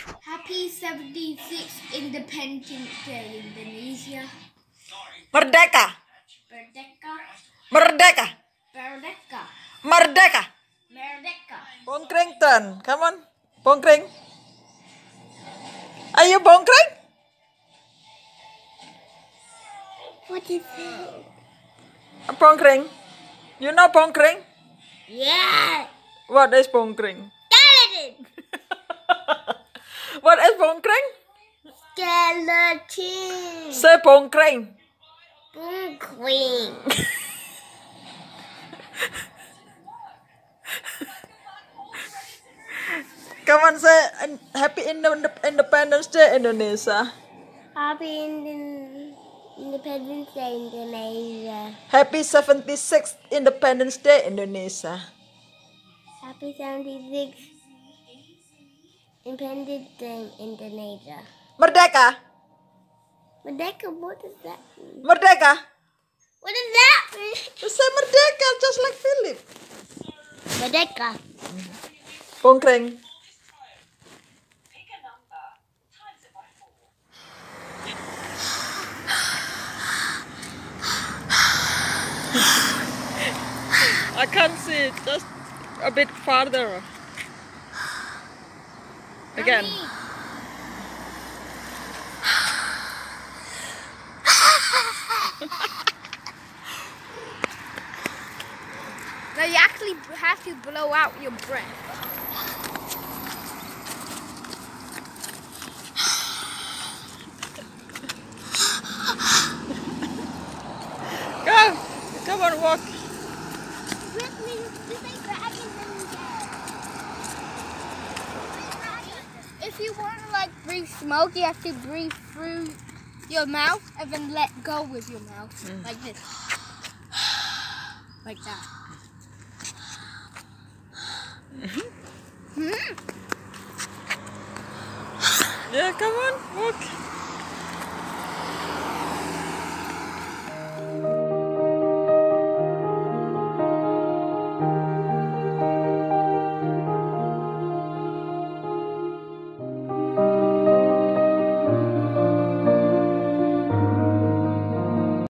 Happy 76th Independence Day, Indonesia. Merdeka. Merdeka. Merdeka. Merdeka. Merdeka. Merdeka. Bongkrington. Come on. Bongkring. Are you bongkring? What is it? Bongkring. You know bongkring? Yeah. What is bongkring? Skeleton. What is bongkring? Skeleton. Say bongkring. Queen. Come on, say Happy Independence Day, Indonesia. Happy Independence Day, Indonesia. Happy 76th Independence Day, Indonesia. Happy 76th Independence Day, Indonesia. Merdeka. Merdeka, what does that mean? Merdeka. What does that mean? You say merdeka, just like Philip. Merdeka. Bongkring. I can't see it, just a bit farther. Again. Now you actually have to blow out your breath. Come on, walk. If you want to like breathe smoke, you have to breathe through your mouth and then let go with your mouth. Like this. Like that. Yeah, come on, walk.